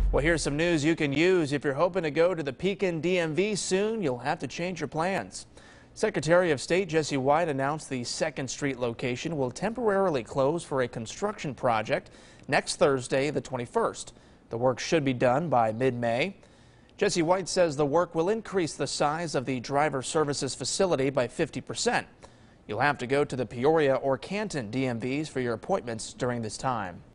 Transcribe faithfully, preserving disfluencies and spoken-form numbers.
Well, here's some news you can use. If you're hoping to go to the Pekin D M V soon, you'll have to change your plans. Secretary of State Jesse White announced the second Street location will temporarily close for a construction project next Thursday, the twenty-first. The work should be done by mid-May. Jesse White says the work will increase the size of the driver services facility by fifty percent. You'll have to go to the Peoria or Canton D M Vs for your appointments during this time.